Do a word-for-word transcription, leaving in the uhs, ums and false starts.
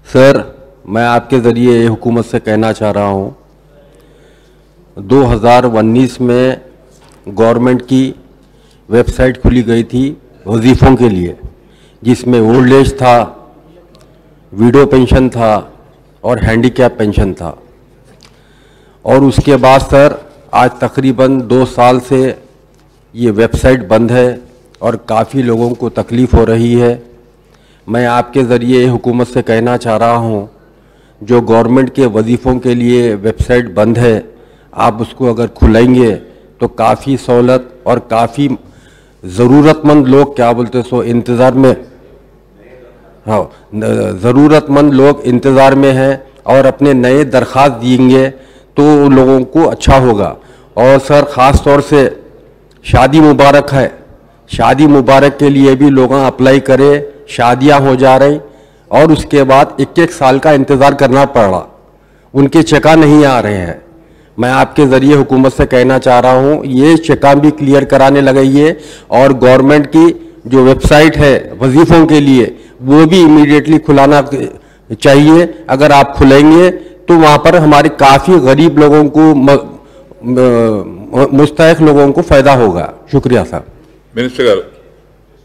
Sir, मैं आपके ज़रिए हुकूमत से कहना चाह रहा हूँ, दो हज़ार उन्नीस में गवर्नमेंट की वेबसाइट खुली गई थी वजीफ़ों के लिए, जिसमें ओल्ड एज था, विडो पेंशन था और हैंडीकैप पेंशन था। और उसके बाद सर आज तकरीबन दो साल से ये वेबसाइट बंद है और काफ़ी लोगों को तकलीफ़ हो रही है। मैं आपके ज़रिए हुकूमत से कहना चाह रहा हूँ, जो गवर्नमेंट के वजीफ़ों के लिए वेबसाइट बंद है, आप उसको अगर खुलाएंगे तो काफ़ी सहूलत और काफ़ी ज़रूरतमंद लोग क्या बोलते सो इंतज़ार में, हाँ, ज़रूरतमंद लोग इंतज़ार में हैं और अपने नए दरख्वास्त देंगे तो उन लोगों को अच्छा होगा। और सर ख़ास तौर से शादी मुबारक है, शादी मुबारक के लिए भी लोग अप्लाई करें, शादियां हो जा रही और उसके बाद एक एक साल का इंतज़ार करना पड़ रहा, उनके चेका नहीं आ रहे हैं। मैं आपके ज़रिए हुकूमत से कहना चाह रहा हूँ, ये चेका भी क्लियर कराने लगाइए और गवर्नमेंट की जो वेबसाइट है वजीफ़ों के लिए वो भी इमीडिएटली खुलाना चाहिए। अगर आप खुलेंगे तो वहाँ पर हमारे काफ़ी गरीब लोगों को, मुस्तहिक़ लोगों को फ़ायदा होगा। शुक्रिया साहब। मिनिस्टर